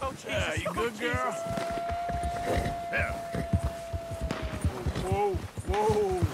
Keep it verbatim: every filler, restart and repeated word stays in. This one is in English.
Oh, Jesus. Yeah, you Oh, good, Jesus. girl? Yeah. Whoa, whoa, whoa.